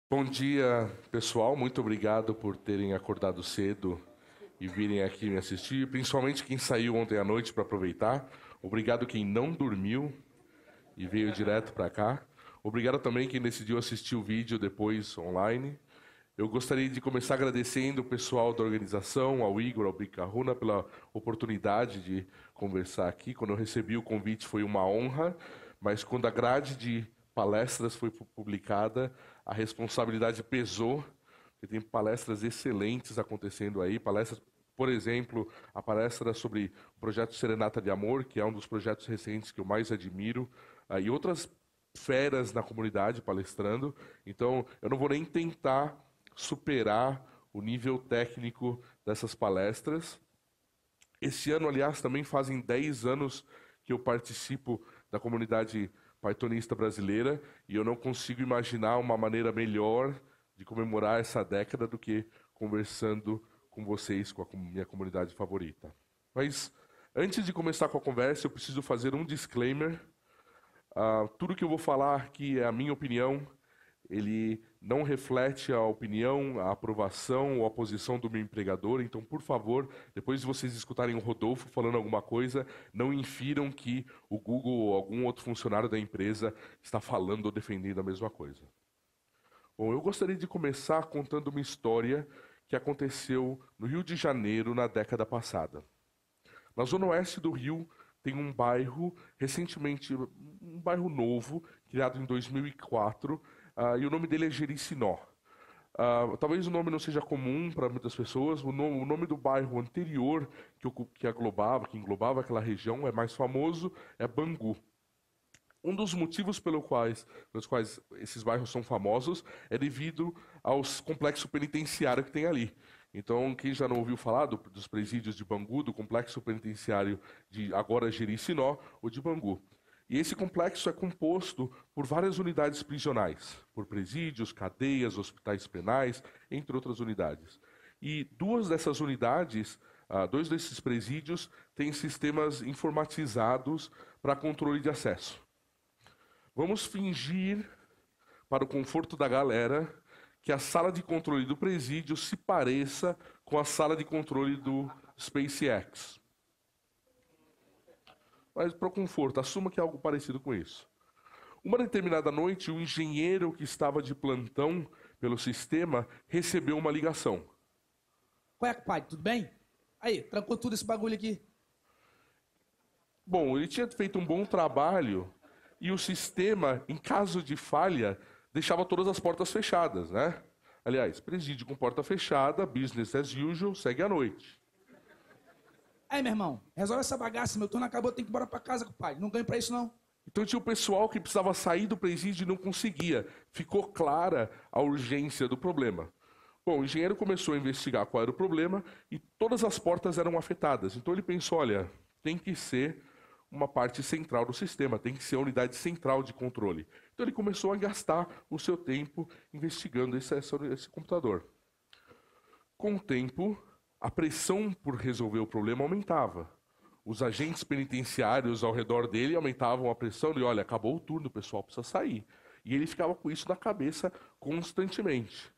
Bom dia, pessoal. Muito obrigado por terem acordado cedo e virem aqui me assistir, principalmente quem saiu ontem à noite para aproveitar. Obrigado quem não dormiu e veio direto para cá. Obrigado também quem decidiu assistir o vídeo depois online. Eu gostaria de começar agradecendo o pessoal da organização, ao Igor, ao Bicarruna, pela oportunidade de conversar aqui. Quando eu recebi o convite foi uma honra, mas quando a grade de palestras foi publicada, a responsabilidade pesou, porque tem palestras excelentes acontecendo aí, palestras, por exemplo, a palestra sobre o projeto Serenata de Amor, que é um dos projetos recentes que eu mais admiro, e outras feras na comunidade palestrando. Então, eu não vou nem tentar superar o nível técnico dessas palestras. Esse ano, aliás, também fazem 10 anos que eu participo da comunidade pythonista brasileira e eu não consigo imaginar uma maneira melhor de comemorar essa década do que conversando com vocês, com a minha comunidade favorita. Mas antes de começar com a conversa, eu preciso fazer um disclaimer. Tudo que eu vou falar aqui é a minha opinião, ele não reflete a opinião, a aprovação ou a posição do meu empregador. Então, por favor, depois de vocês escutarem o Rodolfo falando alguma coisa, não infiram que o Google ou algum outro funcionário da empresa está falando ou defendendo a mesma coisa. Bom, eu gostaria de começar contando uma história que aconteceu no Rio de Janeiro na década passada. Na zona oeste do Rio tem um bairro, recentemente, um bairro novo, criado em 2004, e o nome dele é Jericinó. Talvez o nome não seja comum para muitas pessoas. O nome do bairro anterior que englobava aquela região, é mais famoso, é Bangu. Um dos motivos pelos quais esses bairros são famosos é devido aos complexo penitenciário que tem ali. Então, quem já não ouviu falar dos presídios de Bangu, do complexo penitenciário de agora Jericinó, ou de Bangu. E esse complexo é composto por várias unidades prisionais, por presídios, cadeias, hospitais penais, entre outras unidades. E duas dessas unidades, dois desses presídios, têm sistemas informatizados para controle de acesso. Vamos fingir, para o conforto da galera, que a sala de controle do presídio se pareça com a sala de controle do SpaceX. Mas para o conforto, assuma que é algo parecido com isso. Uma determinada noite, o engenheiro que estava de plantão pelo sistema recebeu uma ligação. Qual é, pai? Tudo bem? Aí, trancou tudo esse bagulho aqui. Bom, ele tinha feito um bom trabalho e o sistema, em caso de falha, deixava todas as portas fechadas, né? Aliás, presídio com porta fechada, business as usual, segue à noite. Aí, meu irmão, resolve essa bagaça, meu turno acabou, tem que ir embora pra casa, pai. Não ganho pra isso, não. Então tinha o pessoal que precisava sair do presídio e não conseguia. Ficou clara a urgência do problema. Bom, o engenheiro começou a investigar qual era o problema e todas as portas eram afetadas. Então ele pensou, olha, tem que ser uma parte central do sistema, tem que ser a unidade central de controle. Então ele começou a gastar o seu tempo investigando esse computador. Com o tempo, a pressão por resolver o problema aumentava. Os agentes penitenciários ao redor dele aumentavam a pressão e, olha, acabou o turno, o pessoal precisa sair. E ele ficava com isso na cabeça constantemente.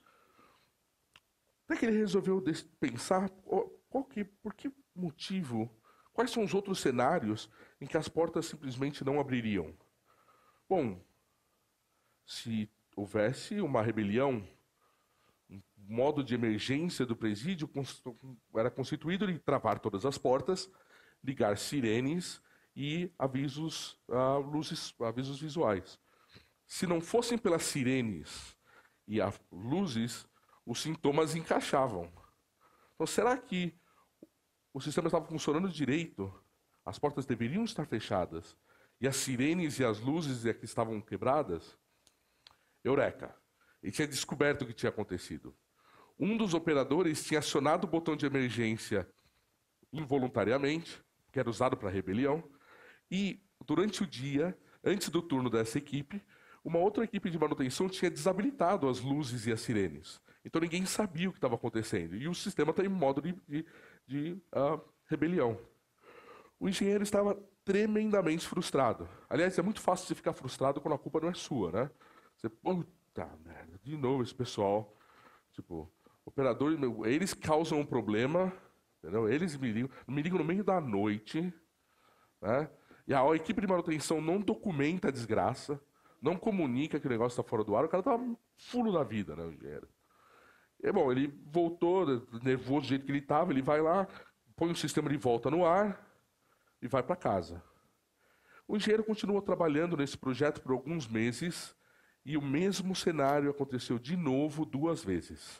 Até que ele resolveu pensar por que motivo, quais são os outros cenários em que as portas simplesmente não abririam. Bom, se houvesse uma rebelião, um modo de emergência do presídio era constituído em travar todas as portas, ligar sirenes e avisos, avisos visuais. Se não fossem pelas sirenes e as luzes, os sintomas encaixavam. Então, será que o sistema estava funcionando direito? As portas deveriam estar fechadas e as sirenes e as luzes é que estavam quebradas? Eureka! Ele tinha descoberto o que tinha acontecido. Um dos operadores tinha acionado o botão de emergência involuntariamente, que era usado para rebelião, e durante o dia, antes do turno dessa equipe, uma outra equipe de manutenção tinha desabilitado as luzes e as sirenes. Então ninguém sabia o que estava acontecendo. E o sistema está em modo de rebelião. O engenheiro estava tremendamente frustrado. Aliás, é muito fácil você ficar frustrado quando a culpa não é sua, né? Você, Tá, merda. De novo esse pessoal. Tipo, operador, eles causam um problema, entendeu? Eles me ligam no meio da noite, né? E a equipe de manutenção não documenta a desgraça, não comunica que o negócio está fora do ar, o cara tá fulo da vida, né, o engenheiro. E, bom, ele voltou, nervoso do jeito que ele estava, ele vai lá, põe o sistema de volta no ar e vai para casa. O engenheiro continua trabalhando nesse projeto por alguns meses e o mesmo cenário aconteceu de novo 2 vezes.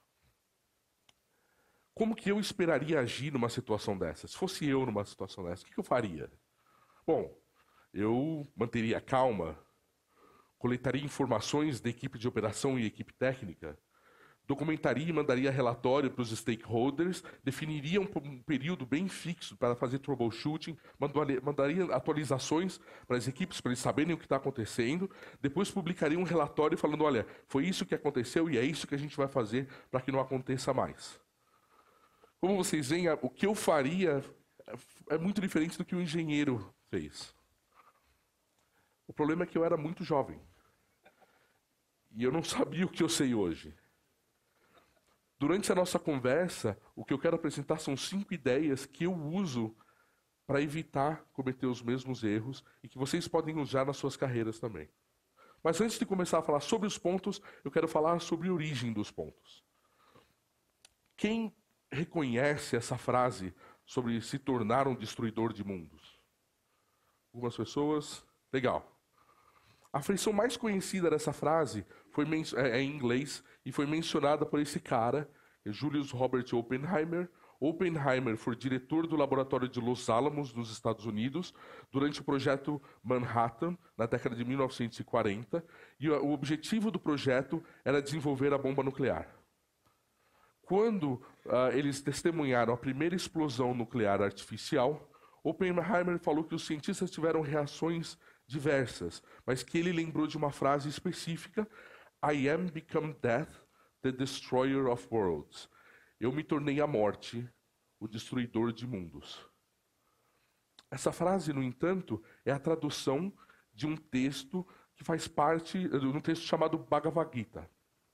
Como que eu esperaria agir numa situação dessa? Se fosse eu numa situação dessa, o que eu faria? Bom, eu manteria calma, coletaria informações da equipe de operação e equipe técnica, documentaria e mandaria relatório para os stakeholders, definiria um período bem fixo para fazer troubleshooting, mandaria atualizações para as equipes para eles saberem o que está acontecendo, depois publicaria um relatório falando, olha, foi isso que aconteceu e é isso que a gente vai fazer para que não aconteça mais. Como vocês veem, o que eu faria é muito diferente do que o engenheiro fez. O problema é que eu era muito jovem. E eu não sabia o que eu sei hoje. Durante a nossa conversa, o que eu quero apresentar são 5 ideias que eu uso para evitar cometer os mesmos erros e que vocês podem usar nas suas carreiras também. Mas antes de começar a falar sobre os pontos, eu quero falar sobre a origem dos pontos. Quem reconhece essa frase sobre se tornar um destruidor de mundos? Algumas pessoas? Legal. A versão mais conhecida dessa frase é em inglês e foi mencionada por esse cara, Julius Robert Oppenheimer. Oppenheimer foi diretor do laboratório de Los Alamos, nos Estados Unidos, durante o projeto Manhattan, na década de 1940, e o objetivo do projeto era desenvolver a bomba nuclear. Quando eles testemunharam a primeira explosão nuclear artificial, Oppenheimer falou que os cientistas tiveram reações diversas, mas que ele lembrou de uma frase específica: I am become death, the destroyer of worlds. Eu me tornei a morte, o destruidor de mundos. Essa frase, no entanto, é a tradução de um texto que faz parte de um texto chamado Bhagavad Gita.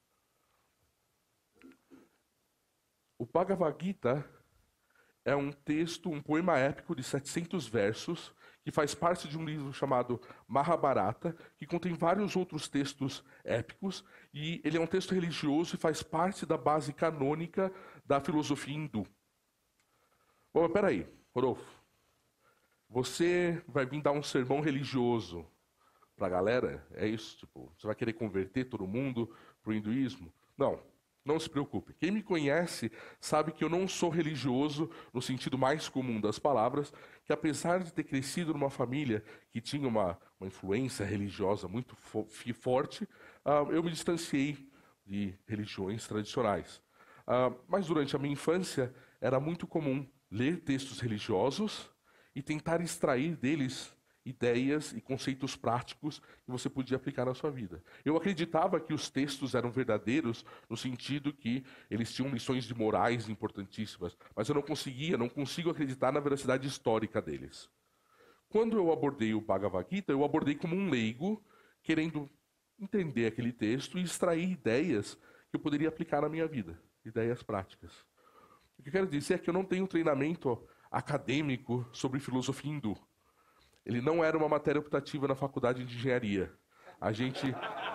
O Bhagavad Gita é um texto, um poema épico de 700 versos, que faz parte de um livro chamado Mahabharata, que contém vários outros textos épicos, e ele é um texto religioso e faz parte da base canônica da filosofia hindu. Bom, mas peraí, Rodolfo, você vai vir dar um sermão religioso para a galera? É isso? Tipo, você vai querer converter todo mundo para o hinduísmo? Não se preocupe. Quem me conhece sabe que eu não sou religioso no sentido mais comum das palavras, que apesar de ter crescido numa família que tinha uma influência religiosa muito forte, eu me distanciei de religiões tradicionais. Mas durante a minha infância era muito comum ler textos religiosos e tentar extrair deles ideias e conceitos práticos que você podia aplicar na sua vida. Eu acreditava que os textos eram verdadeiros no sentido que eles tinham lições de morais importantíssimas, mas eu não consigo acreditar na veracidade histórica deles. Quando eu abordei o Bhagavad Gita, eu abordei como um leigo, querendo entender aquele texto e extrair ideias que eu poderia aplicar na minha vida, ideias práticas. O que eu quero dizer é que eu não tenho treinamento acadêmico sobre filosofia hindu. Ele não era uma matéria optativa na faculdade de engenharia. A gente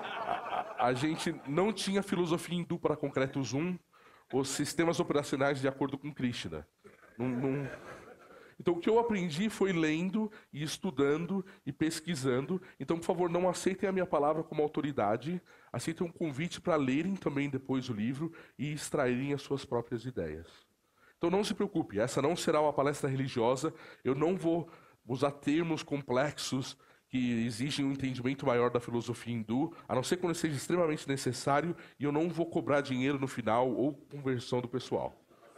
não tinha filosofia hindu para concretos 1, os sistemas operacionais de acordo com Krishna. Então, o que eu aprendi foi lendo e estudando e pesquisando. Então, por favor, não aceitem a minha palavra como autoridade. Aceitem um convite para lerem também depois o livro e extraírem as suas próprias ideias. Então, não se preocupe, essa não será uma palestra religiosa. Eu não vou usar termos complexos que exigem um entendimento maior da filosofia hindu, a não ser quando seja extremamente necessário, e eu não vou cobrar dinheiro no final ou conversão do pessoal.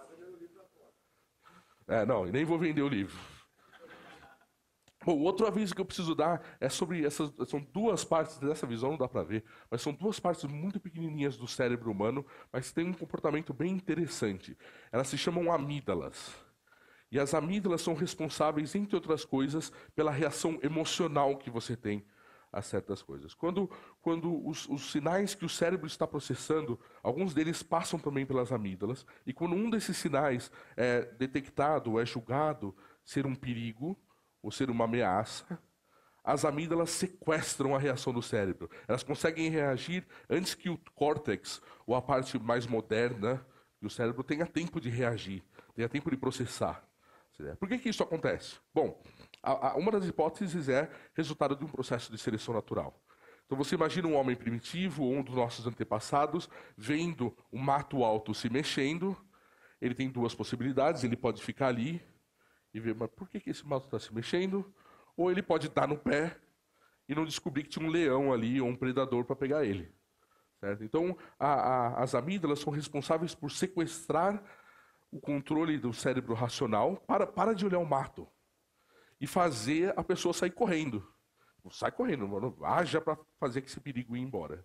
E nem vou vender o livro. Bom, outro aviso que eu preciso dar é sobre são 2 partes dessa visão, não dá para ver, mas são 2 partes muito pequenininhas do cérebro humano, mas tem um comportamento bem interessante. Elas se chamam amígdalas. E as amígdalas são responsáveis, entre outras coisas, pela reação emocional que você tem a certas coisas. Quando os sinais que o cérebro está processando, alguns deles passam também pelas amígdalas, e quando um desses sinais é detectado, é julgado ser um perigo, ou ser uma ameaça, as amígdalas sequestram a reação do cérebro. Elas conseguem reagir antes que o córtex, ou a parte mais moderna do cérebro, tenha tempo de reagir, tenha tempo de processar. Por que isso acontece? Bom, uma das hipóteses é resultado de um processo de seleção natural. Então você imagina um homem primitivo, ou um dos nossos antepassados, vendo um mato alto se mexendo. Ele tem duas possibilidades: ele pode ficar ali e ver, mas por que esse mato está se mexendo? Ou ele pode dar no pé e não descobrir que tinha um leão ali ou um predador para pegar ele. Certo? Então, as amígdalas são responsáveis por sequestrar o controle do cérebro racional. Para de olhar o mato e fazer a pessoa sair correndo. Sai correndo, mano. Haja para fazer que esse perigo ir embora.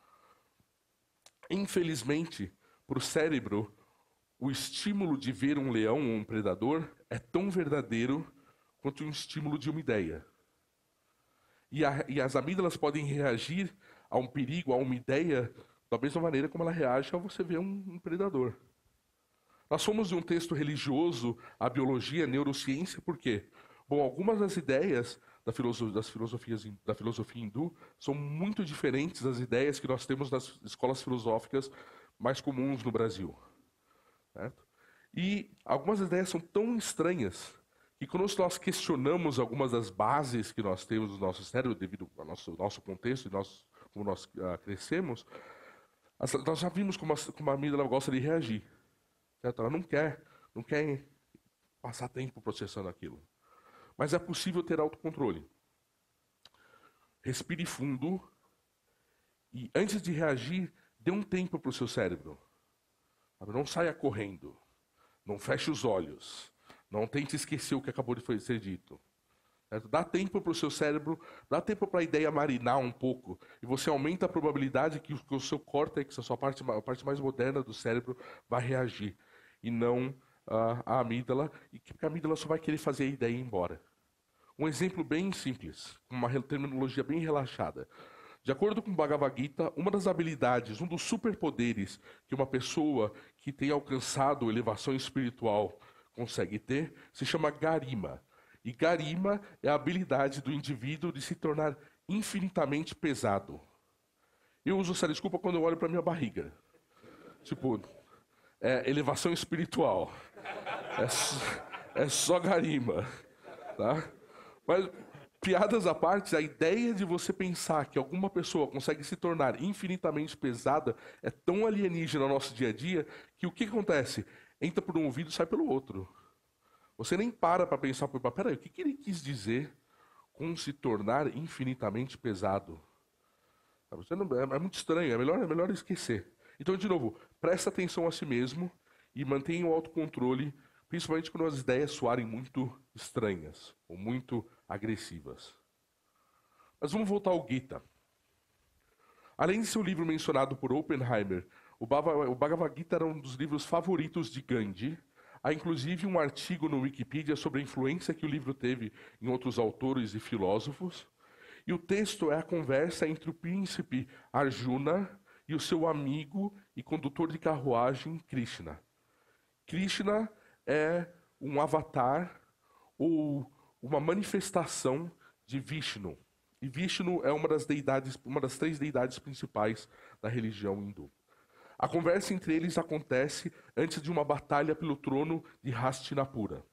Infelizmente, para o cérebro, o estímulo de ver um leão ou um predador é tão verdadeiro quanto o estímulo de uma ideia. E as amígdalas podem reagir a um perigo, a uma ideia, da mesma maneira como ela reage ao você ver um predador. Nós fomos de um texto religioso à biologia, à neurociência, por quê? Bom, algumas das ideias da filosofia hindu são muito diferentes das ideias que nós temos nas escolas filosóficas mais comuns no Brasil. Certo? E algumas ideias são tão estranhas que quando nós questionamos algumas das bases que nós temos no nosso cérebro, devido ao nosso contexto e como nós crescemos, nós já vimos como a amígdala gosta de reagir. Certo? Ela não quer passar tempo processando aquilo. Mas é possível ter autocontrole. Respire fundo e, antes de reagir, dê um tempo para o seu cérebro. Não saia correndo. Não feche os olhos. Não tente esquecer o que acabou de ser dito. Certo? Dá tempo para o seu cérebro, dá tempo para a ideia marinar um pouco, e você aumenta a probabilidade que o seu córtex, a parte mais moderna do cérebro, vai reagir, e não a amígdala, e que a amígdala só vai querer fazer a ideia ir embora. Um exemplo bem simples, com uma terminologia bem relaxada. De acordo com o Bhagavad Gita, uma das habilidades, um dos superpoderes que uma pessoa que tem alcançado elevação espiritual consegue ter, se chama Garima. E Garima é a habilidade do indivíduo de se tornar infinitamente pesado. Eu uso essa desculpa quando eu olho para minha barriga. Tipo, elevação espiritual. É só Garima. Tá? Mas, piadas à parte, a ideia de você pensar que alguma pessoa consegue se tornar infinitamente pesada é tão alienígena no nosso dia a dia que o que acontece? Entra por um ouvido e sai pelo outro. Você nem para pensar, peraí, o que ele quis dizer com se tornar infinitamente pesado? É muito estranho, é melhor esquecer. Então, de novo, presta atenção a si mesmo e mantenha o autocontrole, principalmente quando as ideias soarem muito estranhas ou muito agressivas. Mas vamos voltar ao Gita. Além de ser o livro mencionado por Oppenheimer, o Bhagavad Gita era um dos livros favoritos de Gandhi. Há inclusive um artigo no Wikipedia sobre a influência que o livro teve em outros autores e filósofos. E o texto é a conversa entre o príncipe Arjuna e o seu amigo e condutor de carruagem, Krishna. Krishna é um avatar ou uma manifestação de Vishnu. E Vishnu é uma das 3 deidades principais da religião hindu. A conversa entre eles acontece antes de uma batalha pelo trono de Hastinapura.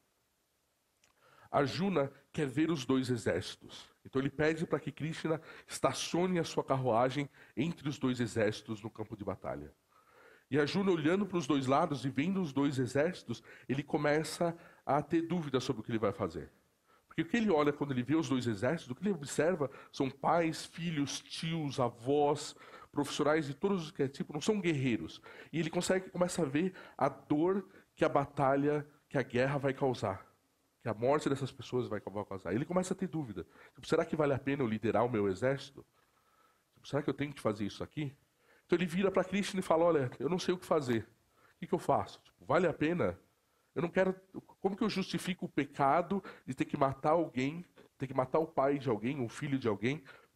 Arjuna quer ver os 2 exércitos. Então ele pede para que Krishna estacione a sua carruagem entre os 2 exércitos no campo de batalha. E Arjuna, olhando para os 2 lados e vendo os 2 exércitos, ele começa a ter dúvidas sobre o que ele vai fazer. Porque o que ele olha quando ele vê os 2 exércitos, o que ele observa são pais, filhos, tios, avós, profissionais de todos os que é tipo, não são guerreiros. E ele começa a ver a dor que a batalha, que a guerra vai causar. Que a morte dessas pessoas vai causar. Ele começa a ter dúvida. Tipo, será que vale a pena eu liderar o meu exército? Tipo, será que eu tenho que fazer isso aqui? Então ele vira para Krishna e fala, olha, eu não sei o que fazer. O que eu faço? Tipo, vale a pena? Eu não quero... Como que eu justifico o pecado de ter que matar alguém, ter que matar o pai de alguém, o filho de alguém,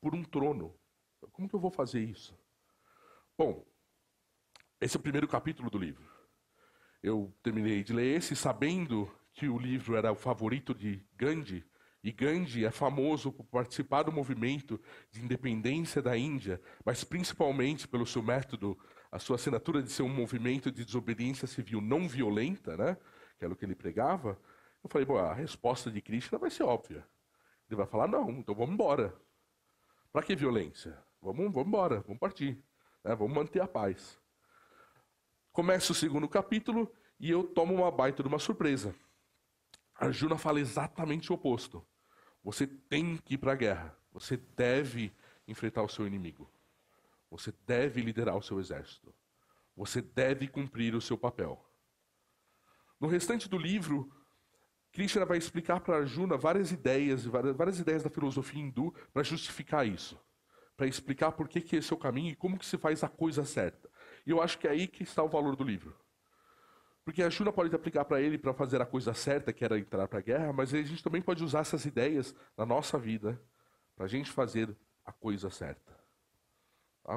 por um trono. Como que eu vou fazer isso? Bom, esse é o primeiro capítulo do livro. Eu terminei de ler esse sabendo que o livro era o favorito de Gandhi, e Gandhi é famoso por participar do movimento de independência da Índia, mas principalmente pelo seu método, a sua assinatura de ser um movimento de desobediência civil não violenta, né? Que era o que ele pregava. Eu falei, bom, a resposta de Krishna vai ser óbvia. Ele vai falar, não, então vamos embora. Para que violência? Vamos embora, vamos partir. Né? Vamos manter a paz. Começa o segundo capítulo e eu tomo uma baita de uma surpresa. Arjuna fala exatamente o oposto. Você tem que ir para a guerra. Você deve enfrentar o seu inimigo. Você deve liderar o seu exército. Você deve cumprir o seu papel. No restante do livro, Krishna vai explicar para Arjuna várias ideias da filosofia hindu para justificar isso. Para explicar por que esse é o caminho e como que se faz a coisa certa. E eu acho que é aí que está o valor do livro. Porque a Arjuna pode aplicar para ele para fazer a coisa certa, que era entrar para a guerra, mas a gente também pode usar essas ideias na nossa vida para a gente fazer a coisa certa. Tá?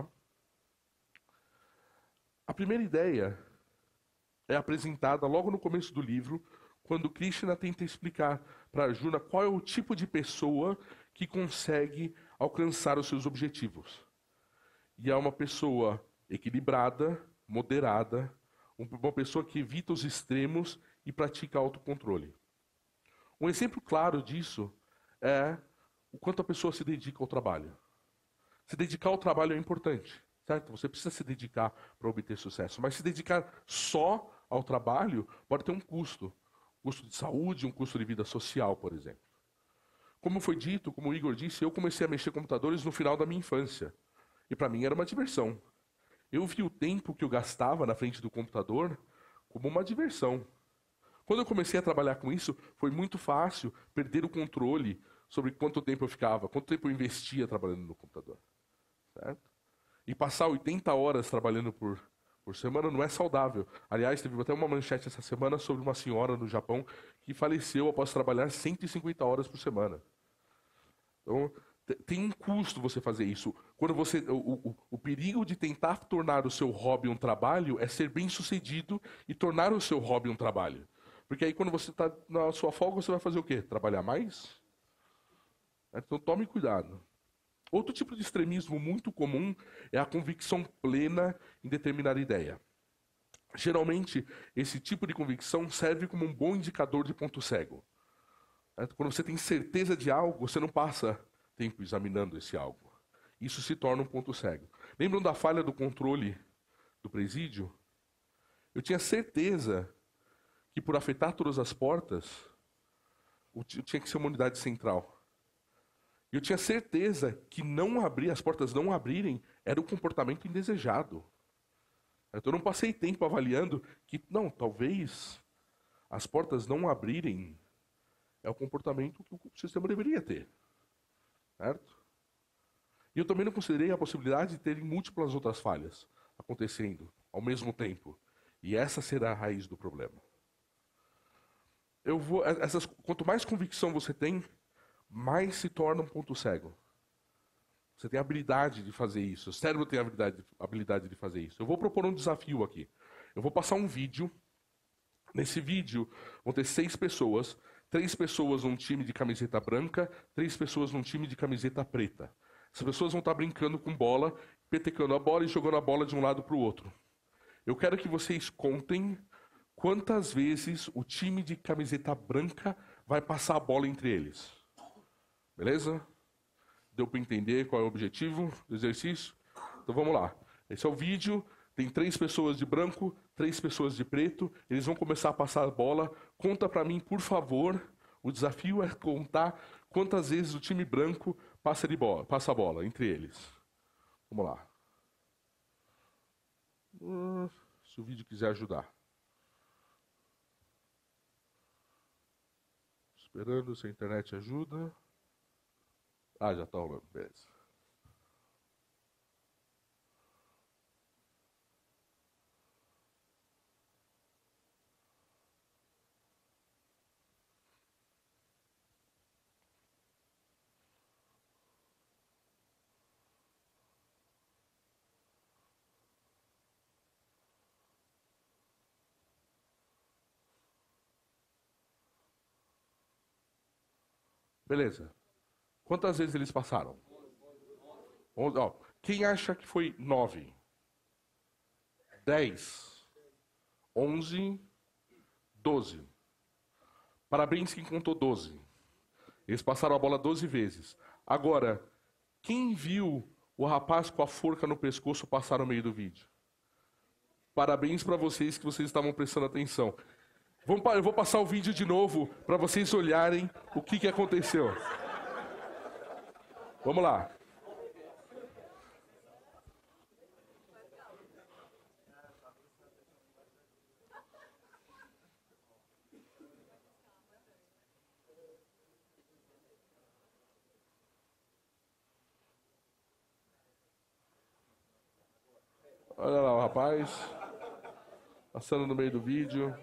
A primeira ideia é apresentada logo no começo do livro, quando Krishna tenta explicar para Arjuna qual é o tipo de pessoa que consegue alcançar os seus objetivos. E é uma pessoa equilibrada, moderada, uma pessoa que evita os extremos e pratica autocontrole. Um exemplo claro disso é o quanto a pessoa se dedica ao trabalho. Se dedicar ao trabalho é importante, certo? Você precisa se dedicar para obter sucesso, mas se dedicar só ao trabalho pode ter um custo. Um custo de saúde, um custo de vida social, por exemplo. Como foi dito, como o Igor disse, eu comecei a mexer com computadores no final da minha infância. E para mim era uma diversão. Eu vi o tempo que eu gastava na frente do computador como uma diversão. Quando eu comecei a trabalhar com isso, foi muito fácil perder o controle sobre quanto tempo eu ficava, quanto tempo eu investia trabalhando no computador. Certo? E passar 80 horas trabalhando por semana não é saudável. Aliás, teve até uma manchete essa semana sobre uma senhora no Japão que faleceu após trabalhar 150 horas por semana. Então, tem um custo você fazer isso. Quando você, o perigo de tentar tornar o seu hobby um trabalho é ser bem sucedido e tornar o seu hobby um trabalho. Porque aí quando você está na sua folga, você vai fazer o quê? Trabalhar mais? Então tome cuidado. Outro tipo de extremismo muito comum é a convicção plena em determinada ideia. Geralmente, esse tipo de convicção serve como um bom indicador de ponto cego. Quando você tem certeza de algo, você não passa tempo examinando esse algo. Isso se torna um ponto cego. Lembram da falha do controle do presídio? Eu tinha certeza que por afetar todas as portas, tinha que ser uma unidade central. E eu tinha certeza que não abrir, as portas não abrirem, era um comportamento indesejado. Então eu não passei tempo avaliando que, não, talvez as portas não abrirem é o comportamento que o sistema deveria ter. Certo? E eu também não considerei a possibilidade de terem múltiplas outras falhas acontecendo ao mesmo tempo. E essa será a raiz do problema. Quanto mais convicção você tem, mais se torna um ponto cego. Você tem a habilidade de fazer isso. O cérebro tem a habilidade de fazer isso. Eu vou propor um desafio aqui. Eu vou passar um vídeo. Nesse vídeo vão ter 6 pessoas. 3 pessoas num time de camiseta branca, 3 pessoas num time de camiseta preta. Essas pessoas vão estar brincando com bola, petecando a bola e jogando a bola de um lado para o outro. Eu quero que vocês contem quantas vezes o time de camiseta branca vai passar a bola entre eles. Beleza? Deu para entender qual é o objetivo do exercício? Então vamos lá. Esse é o vídeo. Tem 3 pessoas de branco, 3 pessoas de preto. Eles vão começar a passar a bola. Conta para mim, por favor. O desafio é contar quantas vezes o time branco passa a bola entre eles. Vamos lá. Se o vídeo quiser ajudar. Esperando se a internet ajuda. Já está rolando. Beleza. Beleza. Quantas vezes eles passaram? 11, ó. Quem acha que foi 9? 10? 11? 12? Parabéns quem contou 12. Eles passaram a bola 12 vezes. Agora, quem viu o rapaz com a forca no pescoço passar no meio do vídeo? Parabéns para vocês que vocês estavam prestando atenção. Eu vou passar o vídeo de novo para vocês olharem o que aconteceu. Vamos lá. Olha lá o rapaz, passando no meio do vídeo.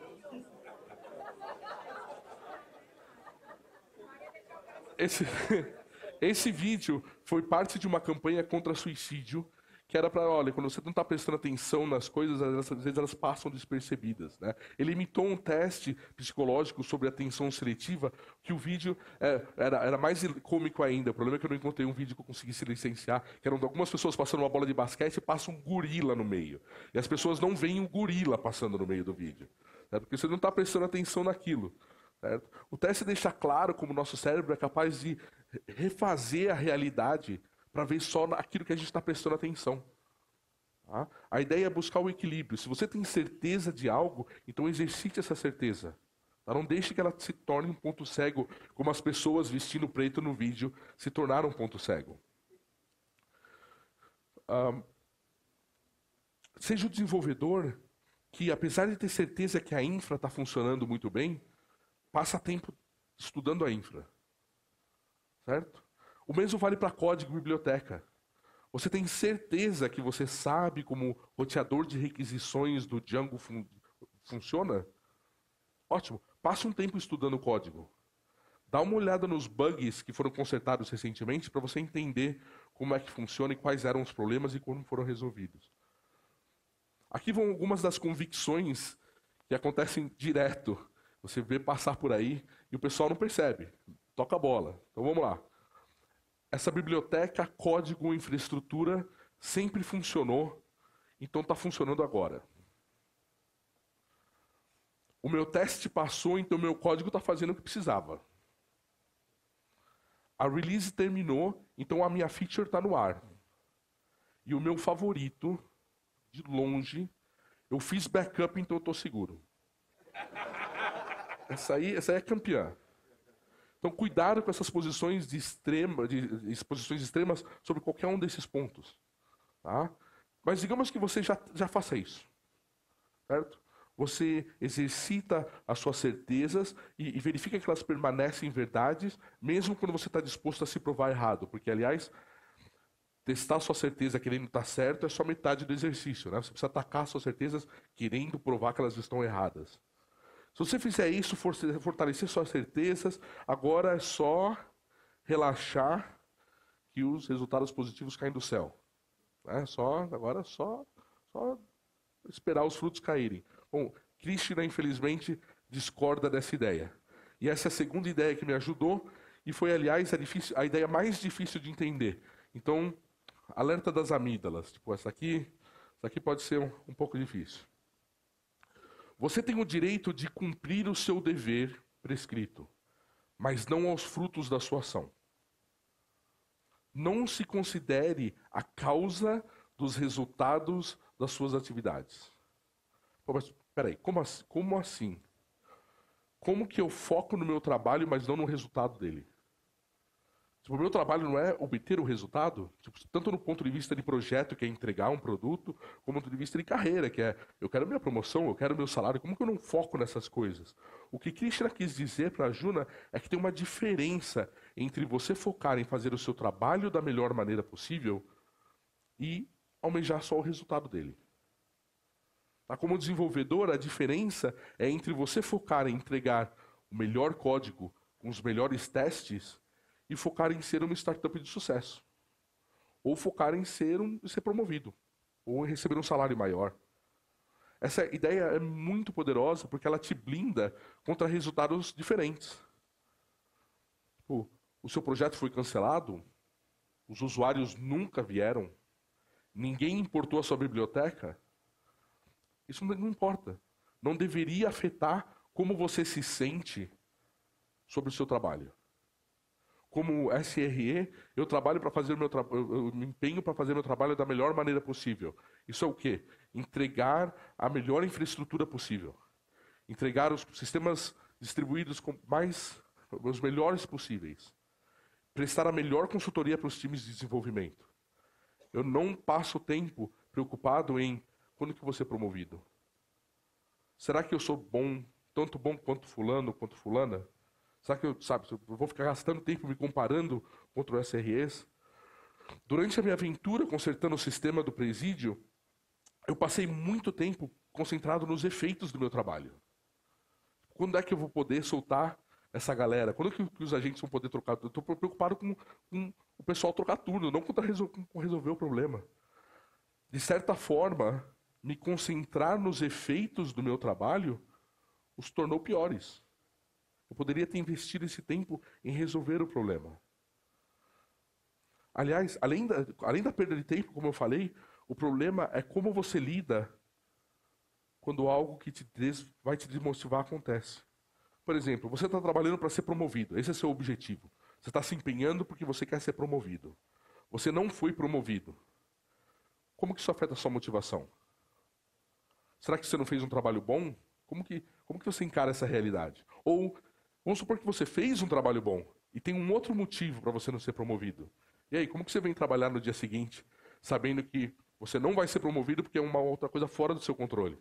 Esse vídeo foi parte de uma campanha contra suicídio, que era para, olha, quando você não está prestando atenção nas coisas, às vezes elas passam despercebidas, né? Ele imitou um teste psicológico sobre atenção seletiva, que o vídeo era mais cômico ainda. O problema é que eu não encontrei um vídeo que eu conseguisse licenciar, que eram algumas pessoas passando uma bola de basquete e passa um gorila no meio. E as pessoas não veem um gorila passando no meio do vídeo, né? Porque você não está prestando atenção naquilo. Certo? O teste deixa claro como o nosso cérebro é capaz de refazer a realidade para ver só aquilo que a gente está prestando atenção. Tá? A ideia é buscar o equilíbrio. Se você tem certeza de algo, então exercite essa certeza. Tá? Não deixe que ela se torne um ponto cego, como as pessoas vestindo preto no vídeo se tornaram um ponto cego. Seja o desenvolvedor que, apesar de ter certeza que a infra está funcionando muito bem, passa tempo estudando a infra. Certo? O mesmo vale para código e biblioteca. Você tem certeza que você sabe como o roteador de requisições do Django funciona? Ótimo. Passa um tempo estudando o código. Dá uma olhada nos bugs que foram consertados recentemente para você entender como é que funciona e quais eram os problemas e como foram resolvidos. Aqui vão algumas das convicções que acontecem direto. Você vê passar por aí e o pessoal não percebe. Toca a bola. Então vamos lá. Essa biblioteca, código, infraestrutura sempre funcionou, então está funcionando agora. O meu teste passou, então meu código está fazendo o que precisava. A release terminou, então a minha feature está no ar. E o meu favorito, de longe, eu fiz backup, então eu estou seguro. Essa aí é campeã. Então, cuidado com essas posições exposições extremas sobre qualquer um desses pontos. Tá? Mas digamos que você já faça isso. Certo? Você exercita as suas certezas e verifica que elas permanecem verdades, mesmo quando você está disposto a se provar errado. Porque, aliás, testar a sua certeza querendo estar certo é só metade do exercício. Né? Você precisa atacar as suas certezas querendo provar que elas estão erradas. Se você fizer isso, fortalecer suas certezas, agora é só relaxar que os resultados positivos caem do céu. Agora é só esperar os frutos caírem. Bom, Krishna, infelizmente, discorda dessa ideia. E essa é a segunda ideia que me ajudou, e foi, aliás, a ideia mais difícil de entender. Então, alerta das amígdalas. Tipo, essa aqui pode ser um pouco difícil. Você tem o direito de cumprir o seu dever prescrito, mas não aos frutos da sua ação. Não se considere a causa dos resultados das suas atividades. Pô, mas peraí, como assim? Como que eu foco no meu trabalho, mas não no resultado dele? Tipo, o meu trabalho não é obter o resultado, tipo, tanto no ponto de vista de projeto, que é entregar um produto, como do ponto de vista de carreira, que é eu quero minha promoção, eu quero meu salário. Como que eu não foco nessas coisas? O que Krishna quis dizer para Arjuna é que tem uma diferença entre você focar em fazer o seu trabalho da melhor maneira possível e almejar só o resultado dele. Como desenvolvedor, a diferença é entre você focar em entregar o melhor código com os melhores testes e focar em ser uma startup de sucesso. Ou focar em ser promovido. Ou em receber um salário maior. Essa ideia é muito poderosa porque ela te blinda contra resultados diferentes. o seu projeto foi cancelado, os usuários nunca vieram, ninguém importou a sua biblioteca, isso não importa. Não deveria afetar como você se sente sobre o seu trabalho. Como SRE, eu trabalho para fazer eu me empenho para fazer meu trabalho da melhor maneira possível. Isso é o quê? Entregar a melhor infraestrutura possível. Entregar os sistemas distribuídos com os melhores possíveis. Prestar a melhor consultoria para os times de desenvolvimento. Eu não passo tempo preocupado em quando que eu vou ser promovido. Será que eu sou bom, tanto bom quanto fulano, quanto fulana? Será que eu vou ficar gastando tempo me comparando contra os SREs? Durante a minha aventura consertando o sistema do presídio, eu passei muito tempo concentrado nos efeitos do meu trabalho. Quando é que eu vou poder soltar essa galera? Quando é que os agentes vão poder trocar? Eu estou preocupado com o pessoal trocar turno, não com resolver o problema. De certa forma, me concentrar nos efeitos do meu trabalho os tornou piores. Eu poderia ter investido esse tempo em resolver o problema. Aliás, além da perda de tempo, como eu falei, o problema é como você lida quando algo que vai te desmotivar acontece. Por exemplo, você está trabalhando para ser promovido. Esse é seu objetivo. Você está se empenhando porque você quer ser promovido. Você não foi promovido. Como que isso afeta a sua motivação? Será que você não fez um trabalho bom? Como que você encara essa realidade? Ou, vamos supor que você fez um trabalho bom e tem um outro motivo para você não ser promovido. E aí, como que você vem trabalhar no dia seguinte, sabendo que você não vai ser promovido porque é uma outra coisa fora do seu controle?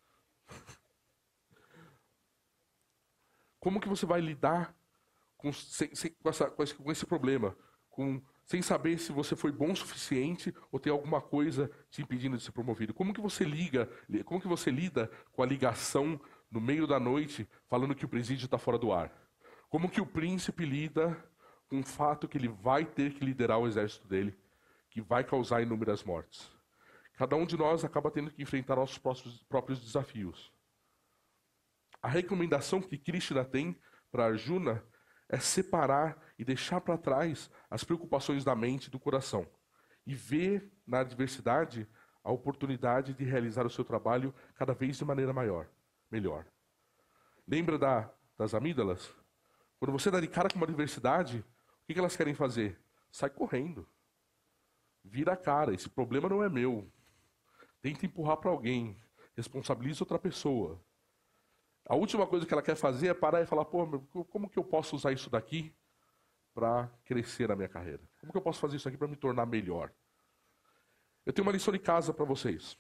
Como que você vai lidar com esse problema? Sem saber se você foi bom o suficiente ou tem alguma coisa te impedindo de ser promovido? Como que você lida com a ligação no meio da noite falando que o presídio está fora do ar? Como que o príncipe lida com o fato que ele vai ter que liderar o exército dele, que vai causar inúmeras mortes? Cada um de nós acaba tendo que enfrentar nossos próprios desafios. A recomendação que Krishna tem para Arjuna é separar e deixar para trás as preocupações da mente e do coração e ver na adversidade a oportunidade de realizar o seu trabalho cada vez de maneira melhor. Lembra das amígdalas? Quando você dá de cara com uma adversidade, o que elas querem fazer? Sai correndo. Vira a cara. Esse problema não é meu. Tenta empurrar para alguém. Responsabiliza outra pessoa. A última coisa que ela quer fazer é parar e falar, como que eu posso usar isso daqui para crescer na minha carreira? Como que eu posso fazer isso aqui para me tornar melhor? Eu tenho uma lição de casa para vocês.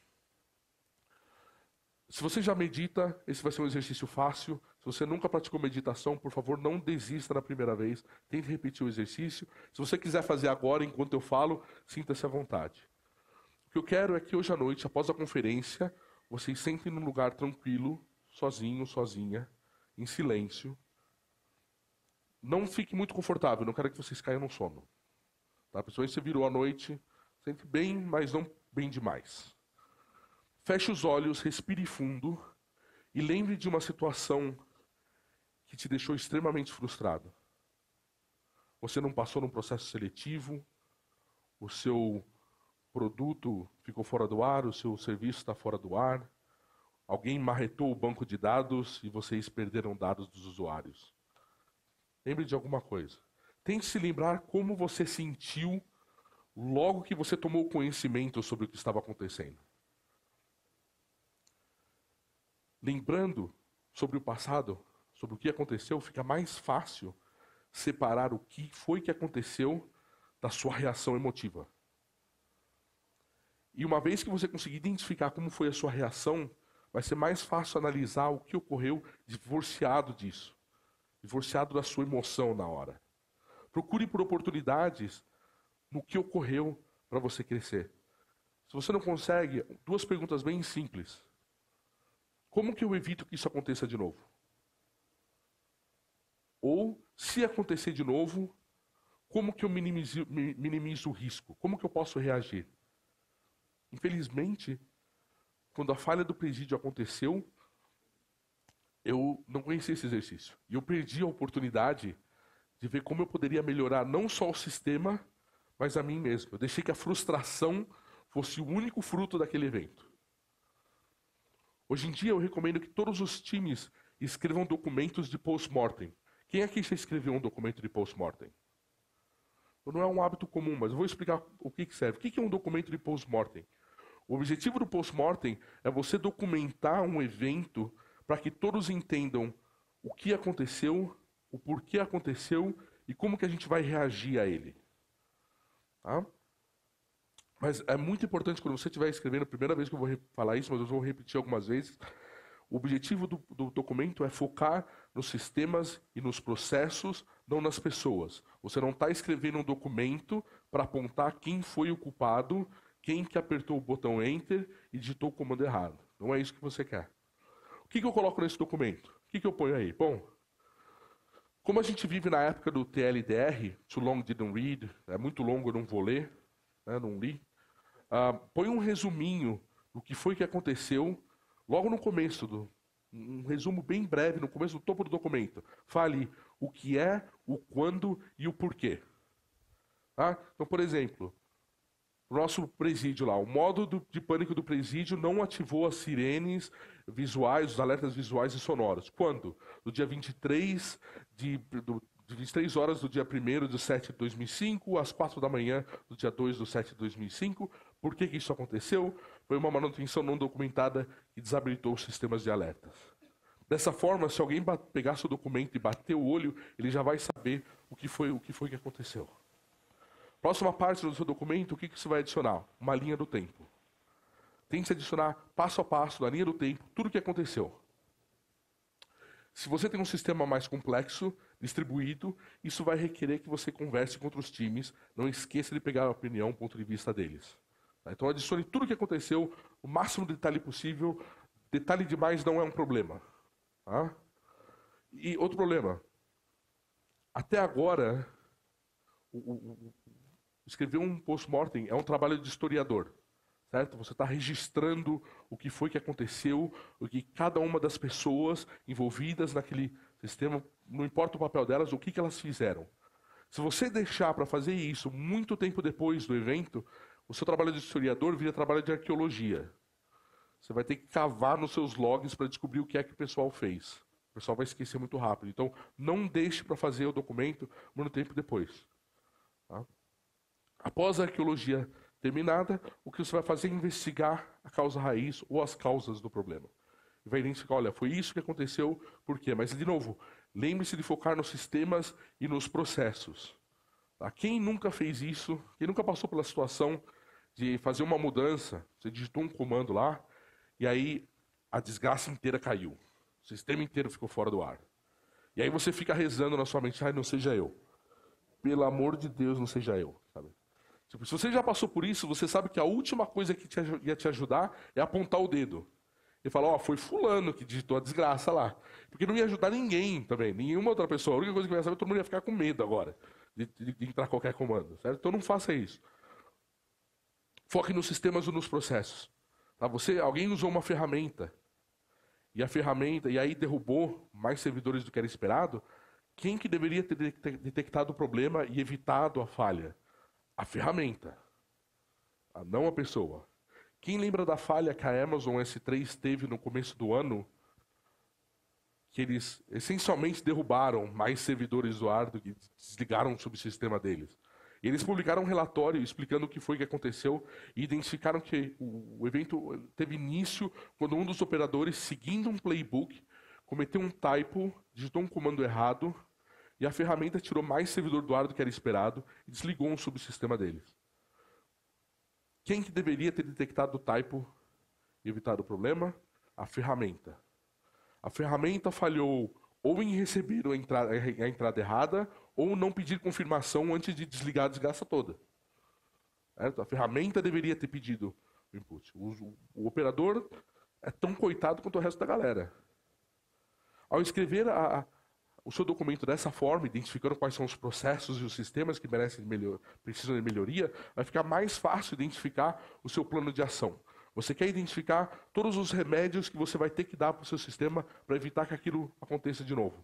Se você já medita, esse vai ser um exercício fácil. Se você nunca praticou meditação, por favor, não desista na primeira vez. Tente repetir o exercício. Se você quiser fazer agora, enquanto eu falo, sinta-se à vontade. O que eu quero é que hoje à noite, após a conferência, vocês sentem num lugar tranquilo, sozinho, sozinha, em silêncio. Não fique muito confortável, não quero que vocês caiam no sono. Tá? Principalmente se você virou à noite, sente bem, mas não bem demais. Feche os olhos, respire fundo e lembre de uma situação que te deixou extremamente frustrado. Você não passou num processo seletivo, o seu produto ficou fora do ar, o seu serviço está fora do ar, alguém marretou o banco de dados e vocês perderam dados dos usuários. Lembre de alguma coisa. Tente se lembrar como você sentiu logo que você tomou conhecimento sobre o que estava acontecendo. Lembrando sobre o passado, sobre o que aconteceu, fica mais fácil separar o que foi que aconteceu da sua reação emotiva. E uma vez que você conseguir identificar como foi a sua reação, vai ser mais fácil analisar o que ocorreu divorciado disso, divorciado da sua emoção na hora. Procure por oportunidades no que ocorreu para você crescer. Se você não consegue, 2 perguntas bem simples. Como que eu evito que isso aconteça de novo? Ou, se acontecer de novo, como que eu minimizo o risco? Como que eu posso reagir? Infelizmente, quando a falha do presídio aconteceu, eu não conheci esse exercício. E eu perdi a oportunidade de ver como eu poderia melhorar não só o sistema, mas a mim mesmo. Eu deixei que a frustração fosse o único fruto daquele evento. Hoje em dia eu recomendo que todos os times escrevam documentos de post-mortem. Quem aqui já escreveu um documento de post-mortem? Não é um hábito comum, mas eu vou explicar o que serve. O que é um documento de post-mortem? O objetivo do post-mortem é você documentar um evento para que todos entendam o que aconteceu, o porquê aconteceu e como que a gente vai reagir a ele. Tá? Mas é muito importante quando você estiver escrevendo, a primeira vez que eu vou falar isso, mas eu vou repetir algumas vezes, o objetivo do documento é focar nos sistemas e nos processos, não nas pessoas. Você não está escrevendo um documento para apontar quem foi o culpado, quem que apertou o botão Enter e digitou o comando errado. Não é isso que você quer. O que eu coloco nesse documento? O que eu ponho aí? Bom, como a gente vive na época do TLDR, Too Long Didn't Read, é muito longo, eu não vou ler, né, não li. Põe um resuminho do que foi que aconteceu logo no começo, um resumo bem breve, no começo, do topo do documento. Fale o que é, o quando e o porquê. Tá? Então, por exemplo, o nosso presídio lá, o modo de pânico do presídio não ativou as sirenes visuais, os alertas visuais e sonoros. Quando? No dia 23 de 23 horas do dia 1º de 7 de 2005, às 4 da manhã do dia 2 de 7 de 2005. Por que isso aconteceu? Foi uma manutenção não documentada que desabilitou os sistemas de alertas. Dessa forma, se alguém pegar seu documento e bater o olho, ele já vai saber o que foi que aconteceu. Próxima parte do seu documento, o que você vai adicionar? Uma linha do tempo. Tente adicionar passo a passo, na linha do tempo, tudo o que aconteceu. Se você tem um sistema mais complexo, distribuído, isso vai requerer que você converse com outros times. Não esqueça de pegar a opinião, o ponto de vista deles. Então adicione tudo o que aconteceu, o máximo de detalhe possível. Detalhe demais não é um problema. Tá? E outro problema. Até agora, escrever um post-mortem é um trabalho de historiador. Certo? Você está registrando o que foi que aconteceu, o que cada uma das pessoas envolvidas naquele sistema, não importa o papel delas, o que elas fizeram. Se você deixar para fazer isso muito tempo depois do evento, o seu trabalho de historiador vira trabalho de arqueologia. Você vai ter que cavar nos seus logs para descobrir o que é que o pessoal fez. O pessoal vai esquecer muito rápido. Então, não deixe para fazer o documento muito tempo depois. Tá? Após a arqueologia terminada, o que você vai fazer é investigar a causa raiz ou as causas do problema. E vai identificar, olha, foi isso que aconteceu, por quê? Mas, de novo, lembre-se de focar nos sistemas e nos processos. Tá? Quem nunca fez isso, quem nunca passou pela situação de fazer uma mudança, você digitou um comando lá, e aí a desgraça inteira caiu. O sistema inteiro ficou fora do ar. E aí você fica rezando na sua mente, ai, não seja eu. Pelo amor de Deus, não seja eu. Sabe? Tipo, se você já passou por isso, você sabe que a última coisa que ia te ajudar é apontar o dedo. E falar, ó, foi fulano que digitou a desgraça lá. Porque não ia ajudar ninguém também, nenhuma outra pessoa. A única coisa que ia saber, todo mundo ia ficar com medo agora de entrar qualquer comando. Certo? Então não faça isso. Foque nos sistemas ou nos processos. Tá? Alguém usou uma ferramenta, e aí derrubou mais servidores do que era esperado. Quem que deveria ter detectado o problema e evitado a falha? A ferramenta, não a pessoa. Quem lembra da falha que a Amazon S3 teve no começo do ano? Que eles essencialmente derrubaram mais servidores do ar do que desligaram o subsistema deles. E eles publicaram um relatório explicando o que foi que aconteceu e identificaram que o evento teve início quando um dos operadores, seguindo um playbook, cometeu um typo, digitou um comando errado, e a ferramenta tirou mais servidor do ar do que era esperado e desligou um subsistema deles. Quem que deveria ter detectado o typo e evitado o problema? A ferramenta. A ferramenta falhou ou em receber a entrada errada ou não pedir confirmação antes de desligar a desgraça toda. Certo? A ferramenta deveria ter pedido o input. O operador é tão coitado quanto o resto da galera. Ao escrever o seu documento dessa forma, identificando quais são os processos e os sistemas que precisam de melhoria, vai ficar mais fácil identificar o seu plano de ação. Você quer identificar todos os remédios que você vai ter que dar para o seu sistema para evitar que aquilo aconteça de novo.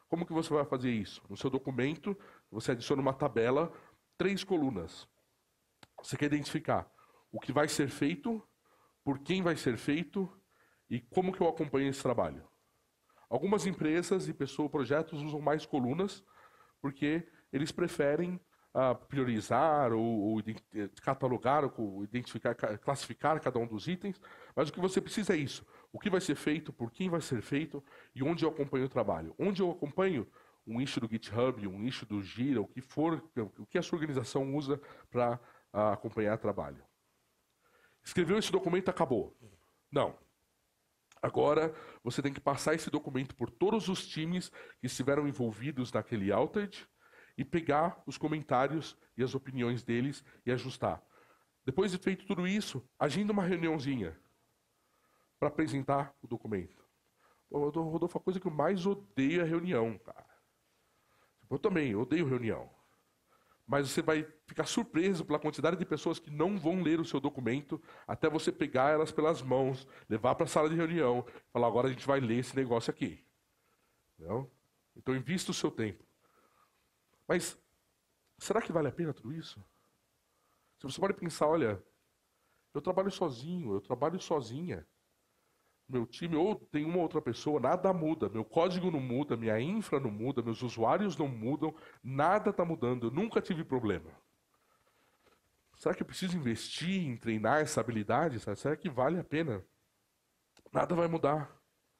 Como que você vai fazer isso? No seu documento, você adiciona uma tabela, 3 colunas. Você quer identificar o que vai ser feito, por quem vai ser feito e como que eu acompanho esse trabalho. Algumas empresas e projetos usam mais colunas porque eles preferem priorizar ou catalogar, ou identificar, classificar cada um dos itens, mas o que você precisa é isso. O que vai ser feito, por quem vai ser feito e onde eu acompanho o trabalho. Onde eu acompanho um issue do GitHub, um issue do Gira, o que for, o que a sua organização usa para acompanhar trabalho. Escreveu esse documento, acabou. Não. Agora, você tem que passar esse documento por todos os times que estiveram envolvidos naquele outage e pegar os comentários e as opiniões deles e ajustar. Depois de feito tudo isso, agenda uma reuniãozinha para apresentar o documento. Rodolfo, a coisa que eu mais odeio é reunião, cara. Eu também odeio reunião. Mas você vai ficar surpreso pela quantidade de pessoas que não vão ler o seu documento até você pegar elas pelas mãos, levar para a sala de reunião e falar, agora a gente vai ler esse negócio aqui. Não? Então, invista o seu tempo. Mas, será que vale a pena tudo isso? Se você pode pensar, olha, eu trabalho sozinho, eu trabalho sozinha. Meu time, ou tem uma outra pessoa, nada muda. Meu código não muda, minha infra não muda, meus usuários não mudam, nada está mudando, eu nunca tive problema. Será que eu preciso investir em treinar essa habilidade? Será que vale a pena? Nada vai mudar.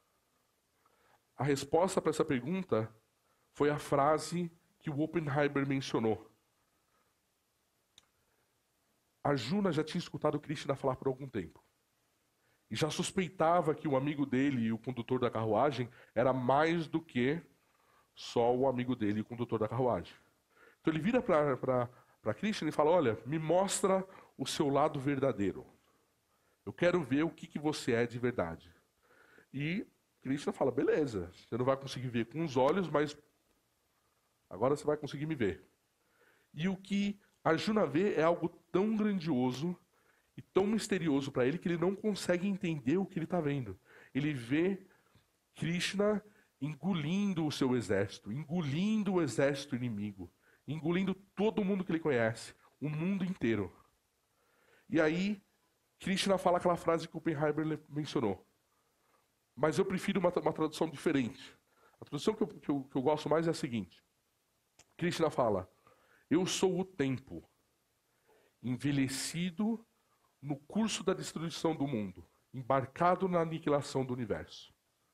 A resposta para essa pergunta foi a frase que o Oppenheimer mencionou. A Juna já tinha escutado o Krishna falar por algum tempo. E já suspeitava que o amigo dele e o condutor da carruagem era mais do que só o amigo dele e o condutor da carruagem. Então ele vira para Krishna e fala, olha, me mostra o seu lado verdadeiro. Eu quero ver o que você é de verdade. E Krishna fala, beleza, você não vai conseguir ver com os olhos, mas agora você vai conseguir me ver. E o que Arjuna vê é algo tão grandioso e tão misterioso para ele que ele não consegue entender o que ele está vendo. Ele vê Krishna engolindo o seu exército, engolindo o exército inimigo, engolindo todo mundo que ele conhece, o mundo inteiro. E aí, Krishna fala aquela frase que o Oppenheimer mencionou. Mas eu prefiro uma tradução diferente. A tradução que eu gosto mais é a seguinte. Krishna fala, eu sou o tempo, envelhecido no curso da destruição do mundo, embarcado na aniquilação do universo.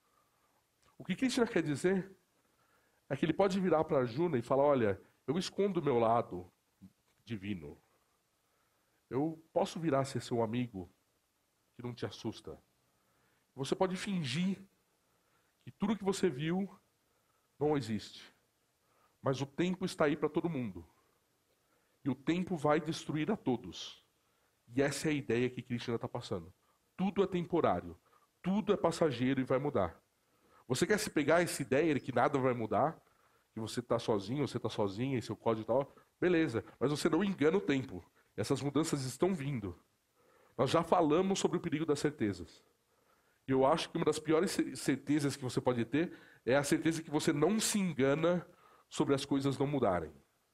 O que Krishna quer dizer é que ele pode virar para Arjuna e falar, olha, eu escondo o meu lado divino. Eu posso virar a ser seu amigo que não te assusta. Você pode fingir que tudo que você viu não existe. Mas o tempo está aí para todo mundo. E o tempo vai destruir a todos. E essa é a ideia que Krishna está passando. Tudo é temporário. Tudo é passageiro e vai mudar. Você quer se pegar essa ideia de que nada vai mudar? Que você está sozinho, você está sozinha, e seu código e tal? Beleza. Mas você não engana o tempo. Essas mudanças estão vindo. Nós já falamos sobre o perigo das certezas. E eu acho que uma das piores certezas que você pode ter é a certeza que você não se engana sobre as coisas não mudarem.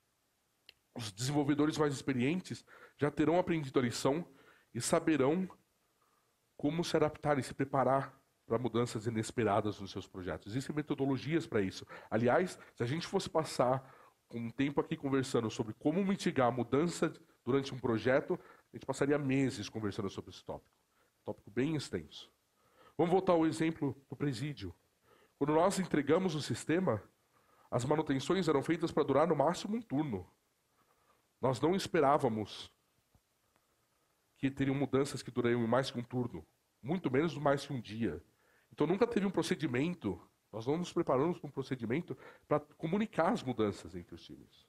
Os desenvolvedores mais experientes já terão aprendido a lição e saberão como se adaptar e se preparar para mudanças inesperadas nos seus projetos. Existem metodologias para isso. Aliás, se a gente fosse passar um tempo aqui conversando sobre como mitigar a mudança durante um projeto, a gente passaria meses conversando sobre esse tópico. Tópico bem extenso. Vamos voltar ao exemplo do presídio. Quando nós entregamos o sistema, as manutenções eram feitas para durar no máximo um turno. Nós não esperávamos que teriam mudanças que durariam mais que um turno, muito menos mais que um dia. Então nunca teve um procedimento, nós não nos preparamos para um procedimento para comunicar as mudanças entre os times.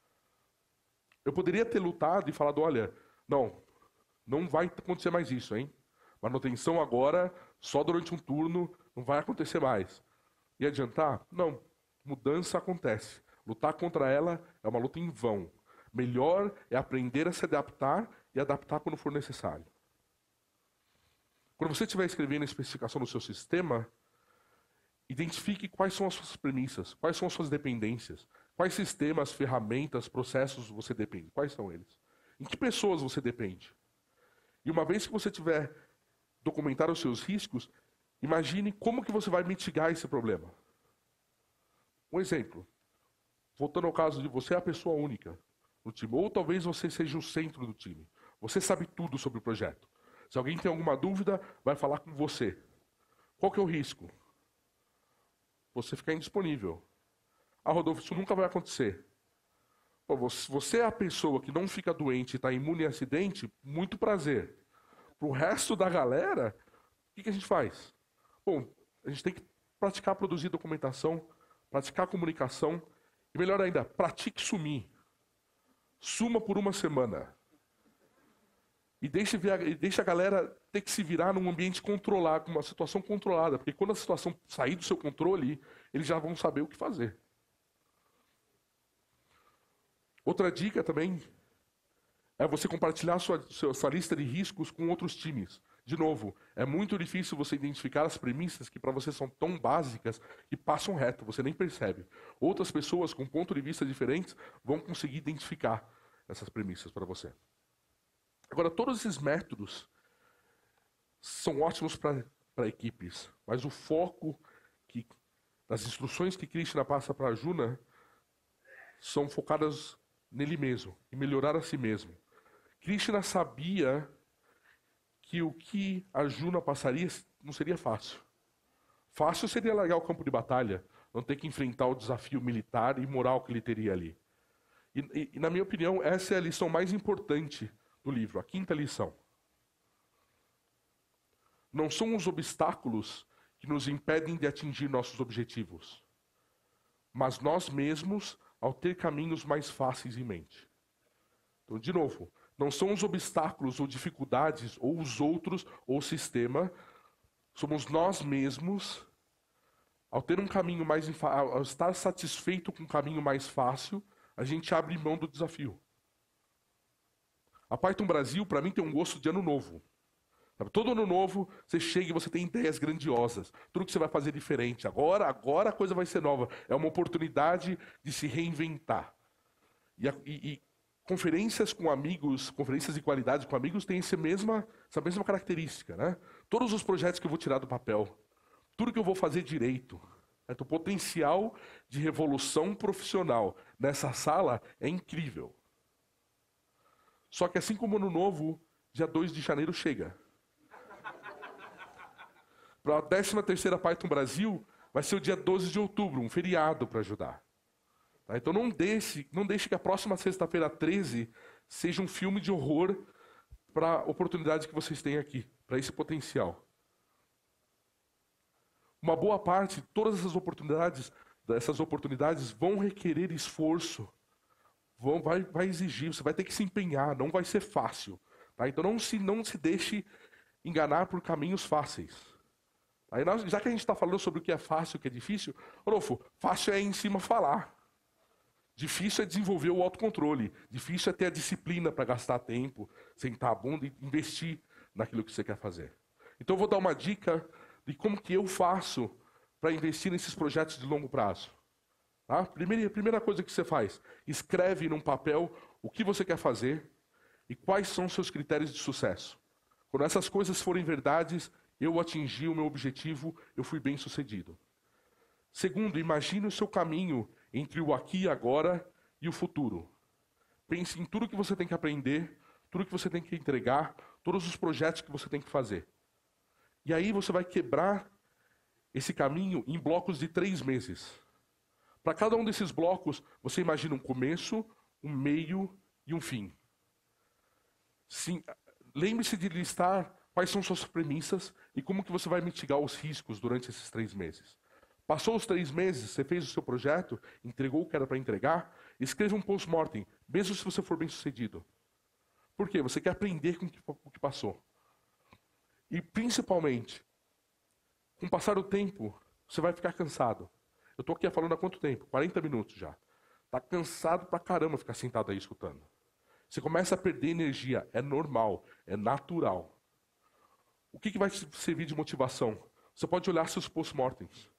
Eu poderia ter lutado e falado, olha, não vai acontecer mais isso, hein? Manutenção agora, só durante um turno, não vai acontecer mais. E adiantar? Não. Mudança acontece. Lutar contra ela é uma luta em vão. Melhor é aprender a se adaptar e adaptar quando for necessário. Quando você estiver escrevendo a especificação do seu sistema, Identifique quais são as suas premissas, quais são as suas dependências, quais sistemas, ferramentas, processos você depende, quais são eles. Em que pessoas você depende. E uma vez que você tiver documentado os seus riscos, imagine como que você vai mitigar esse problema. Um exemplo. Voltando ao caso de você é a pessoa única no time, ou talvez você seja o centro do time. Você sabe tudo sobre o projeto. Se alguém tem alguma dúvida, vai falar com você. Qual que é o risco? Você ficar indisponível. Ah, Rodolfo, isso nunca vai acontecer. Pô, você é a pessoa que não fica doente e está imune a acidente, muito prazer. Para o resto da galera, o que a gente faz? Bom, a gente tem que praticar produzir documentação, praticar comunicação, e melhor ainda, pratique sumir. Suma por uma semana. E deixe a galera ter que se virar num ambiente controlado, com uma situação controlada. Porque quando a situação sair do seu controle, eles já vão saber o que fazer. Outra dica também é você compartilhar sua lista de riscos com outros times. De novo, é muito difícil você identificar as premissas que para você são tão básicas que passam reto, você nem percebe. Outras pessoas com pontos de vista diferentes vão conseguir identificar essas premissas para você. Agora, todos esses métodos são ótimos para equipes, mas o foco das instruções que Krishna passa para Arjuna são focadas nele mesmo, em melhorar a si mesmo. Krishna sabia que o que Arjuna passaria não seria fácil. Fácil seria largar o campo de batalha, não ter que enfrentar o desafio militar e moral que ele teria ali. E na minha opinião, essa é a lição mais importante do livro, a quinta lição. Não são os obstáculos que nos impedem de atingir nossos objetivos, mas nós mesmos ao ter caminhos mais fáceis em mente. Então, de novo, não são os obstáculos ou dificuldades, ou os outros, ou o sistema, somos nós mesmos, ao ter um caminho mais ao estar satisfeito com um caminho mais fácil, a gente abre mão do desafio. A Python Brasil, para mim, tem um gosto de ano novo. Todo ano novo, você chega e você tem ideias grandiosas. Tudo que você vai fazer diferente. Agora a coisa vai ser nova. É uma oportunidade de se reinventar. E conferências com amigos, conferências de qualidade com amigos têm essa mesma característica. Né? Todos os projetos que eu vou tirar do papel, tudo que eu vou fazer direito, o potencial de revolução profissional nessa sala é incrível. Só que assim como Ano Novo, dia 2 de janeiro chega. Para a 13ª Python Brasil, vai ser o dia 12 de outubro, um feriado para ajudar. Tá? Então não deixe que a próxima sexta-feira 13 seja um filme de horror para a oportunidade que vocês têm aqui, para esse potencial. Uma boa parte, todas essas oportunidades vão requerer esforço. Vai exigir, você vai ter que se empenhar, não vai ser fácil. Tá? Então não se deixe enganar por caminhos fáceis. Aí já que a gente está falando sobre o que é fácil e o que é difícil, Rodolfo, fácil é em cima falar. Difícil é desenvolver o autocontrole. Difícil é ter a disciplina para gastar tempo, sentar a bunda e investir naquilo que você quer fazer. Então eu vou dar uma dica de como que eu faço para investir nesses projetos de longo prazo. Tá? Primeira coisa que você faz, escreve num papel o que você quer fazer e quais são os seus critérios de sucesso. Quando essas coisas forem verdades, eu atingi o meu objetivo, eu fui bem sucedido. Segundo, imagine o seu caminho entre o aqui e agora e o futuro. Pense em tudo que você tem que aprender, tudo que você tem que entregar, todos os projetos que você tem que fazer. E aí você vai quebrar esse caminho em blocos de 3 meses. Para cada um desses blocos, você imagina um começo, um meio e um fim. Sim, lembre-se de listar quais são suas premissas e como que você vai mitigar os riscos durante esses 3 meses. Passou os 3 meses, você fez o seu projeto, entregou o que era para entregar, escreva um post-mortem, mesmo se você for bem sucedido. Por quê? Você quer aprender com o que passou. E principalmente, com o passar do tempo, você vai ficar cansado. Eu estou aqui falando há quanto tempo? 40 minutos já. Está cansado pra caramba ficar sentado aí escutando. Você começa a perder energia, é normal, é natural. O que vai servir de motivação? Você pode olhar seus post-mortems.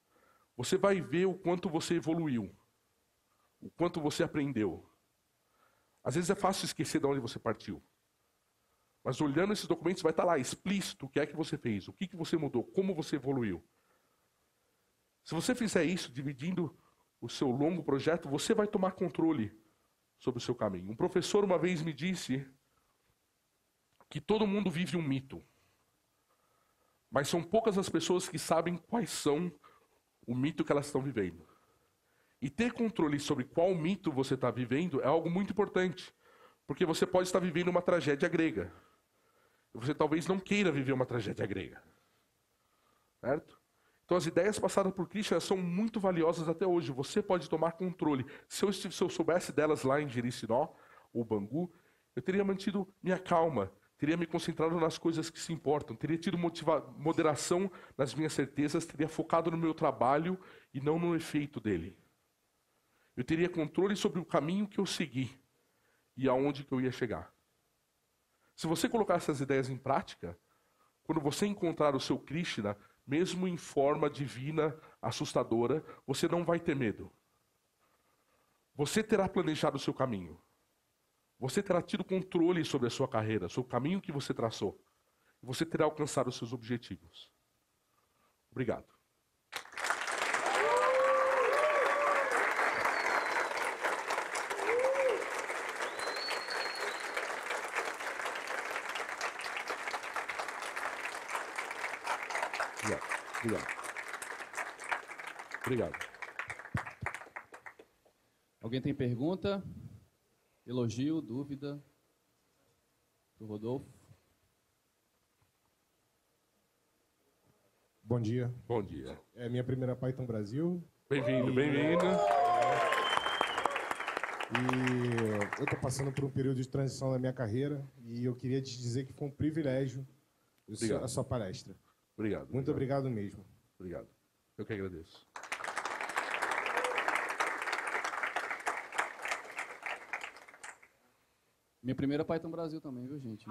você vai ver o quanto você evoluiu, o quanto você aprendeu. Às vezes é fácil esquecer de onde você partiu. Mas olhando esses documentos vai estar lá explícito o que é que você fez, o que você mudou, como você evoluiu. Se você fizer isso, dividindo o seu longo projeto, você vai tomar controle sobre o seu caminho. Um professor uma vez me disse que todo mundo vive um mito. Mas são poucas as pessoas que sabem quais são o mito que elas estão vivendo. E ter controle sobre qual mito você está vivendo é algo muito importante. Porque você pode estar vivendo uma tragédia grega. Você talvez não queira viver uma tragédia grega. Certo? Então as ideias passadas por Krishna são muito valiosas até hoje. Você pode tomar controle. Se eu soubesse delas lá em Jericinó, ou Bangu, eu teria mantido minha calma. Teria me concentrado nas coisas que se importam. Teria tido moderação nas minhas certezas. Teria focado no meu trabalho e não no efeito dele. Eu teria controle sobre o caminho que eu segui e aonde que eu ia chegar. Se você colocar essas ideias em prática, quando você encontrar o seu Krishna, mesmo em forma divina, assustadora, você não vai ter medo. Você terá planejado o seu caminho. Você terá tido controle sobre a sua carreira, sobre o caminho que você traçou. Você terá alcançado os seus objetivos. Obrigado. Obrigado. Obrigado. Alguém tem pergunta? Elogio, dúvida? Pro Rodolfo? Bom dia. Bom dia. É minha primeira Python Brasil. Bem-vindo, bem-vindo. E eu estou passando por um período de transição na minha carreira e eu queria te dizer que foi um privilégio a sua palestra. Obrigado. Muito obrigado mesmo. Obrigado. Eu que agradeço. Minha primeira Python Brasil também, viu, gente?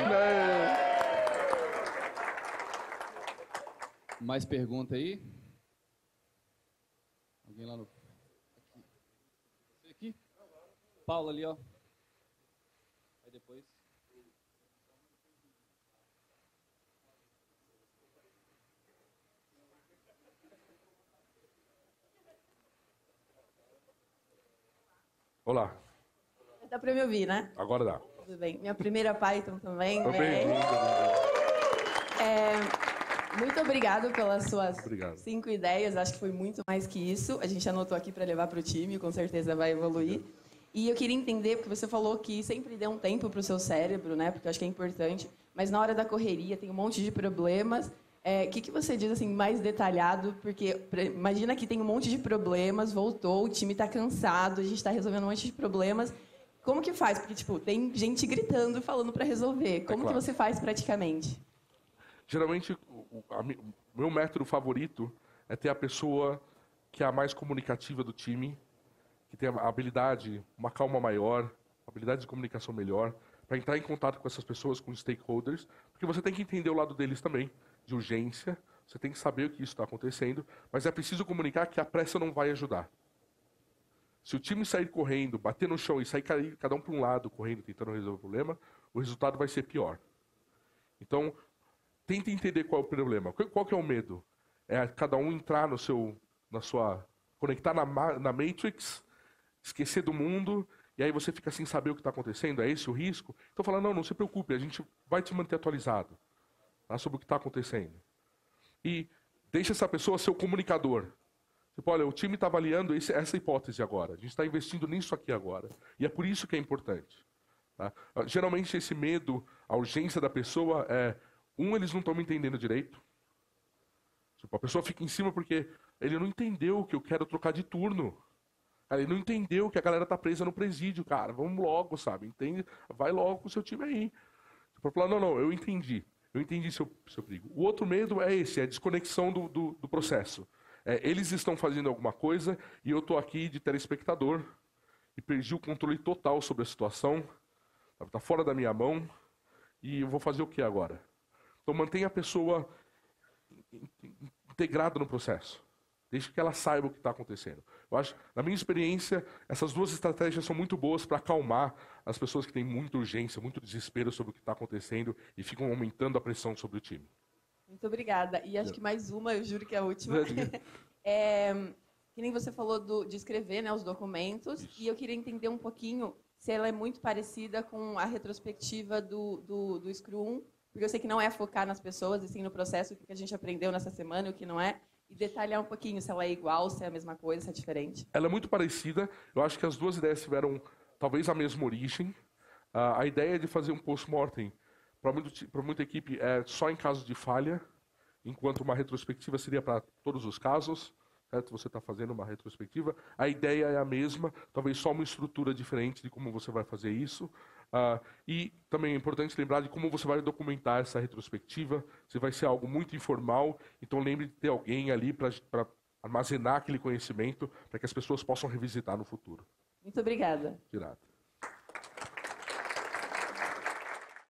Mais pergunta aí? Alguém lá no... Aqui. Você aqui? Paulo ali, ó. Aí depois... Olá. Dá para me ouvir, né? Agora dá. Tudo bem. Minha primeira Python também. Bem-vindo. Muito obrigado pelas suas Obrigado. 5 ideias. Acho que foi muito mais que isso. A gente anotou aqui para levar para o time, com certeza vai evoluir. E eu queria entender, porque você falou que sempre dê um tempo para o seu cérebro, né? Porque eu acho que é importante. Mas na hora da correria tem um monte de problemas. O que você diz assim mais detalhado? Porque imagina que tem um monte de problemas, voltou, o time está cansado, a gente está resolvendo um monte de problemas. Como que faz? Porque tipo, tem gente gritando, falando para resolver. Como que você faz praticamente? Geralmente, o meu método favorito é ter a pessoa que é a mais comunicativa do time, que tem a habilidade, uma calma maior, habilidade de comunicação melhor, para entrar em contato com essas pessoas, com os stakeholders, porque você tem que entender o lado deles também, de urgência, você tem que saber o que isso está acontecendo, mas é preciso comunicar que a pressa não vai ajudar. Se o time sair correndo, bater no chão e sair cada um para um lado, correndo, tentando resolver o problema, o resultado vai ser pior. Então, tente entender qual é o problema. Qual que é o medo? É cada um entrar conectar na Matrix, esquecer do mundo, e aí você fica sem saber o que está acontecendo. É esse o risco? Então, fala, não se preocupe, a gente vai te manter atualizado, tá, sobre o que está acontecendo. E deixa essa pessoa ser o comunicador. Tipo, olha, o time está avaliando essa hipótese agora. A gente está investindo nisso aqui agora. E é por isso que é importante. Tá? Geralmente, esse medo, a urgência da pessoa eles não estão me entendendo direito. Tipo, a pessoa fica em cima porque ele não entendeu que eu quero trocar de turno. Cara, ele não entendeu que a galera está presa no presídio, cara. Vamos logo, sabe? Entende? Vai logo com o seu time aí. Tipo, falar, não, eu entendi. Eu entendi seu perigo. O outro medo é esse, é a desconexão do processo. Eles estão fazendo alguma coisa e eu estou aqui de telespectador e perdi o controle total sobre a situação. Está fora da minha mão e eu vou fazer o que agora? Então mantenha a pessoa integrada no processo. Deixe que ela saiba o que está acontecendo. Eu acho, na minha experiência, essas duas estratégias são muito boas para acalmar as pessoas que têm muita urgência, muito desespero sobre o que está acontecendo e ficam aumentando a pressão sobre o time. Muito obrigada. E acho que mais uma, eu juro que é a última. Que nem você falou de escrever, né, os documentos, isso. E eu queria entender um pouquinho se ela é muito parecida com a retrospectiva do Scrum, porque eu sei que não é focar nas pessoas, e sim no processo, o que a gente aprendeu nessa semana e o que não é, e detalhar um pouquinho se ela é igual, se é a mesma coisa, se é diferente. Ela é muito parecida. Eu acho que as duas ideias tiveram talvez a mesma origem. A ideia de fazer um post-mortem para muita equipe é só em caso de falha, enquanto uma retrospectiva seria para todos os casos. Certo? Você está fazendo uma retrospectiva. A ideia é a mesma, talvez só uma estrutura diferente de como você vai fazer isso. E também é importante lembrar de como você vai documentar essa retrospectiva. Se vai ser algo muito informal, então lembre de ter alguém ali para armazenar aquele conhecimento para que as pessoas possam revisitar no futuro. Muito obrigada. De nada.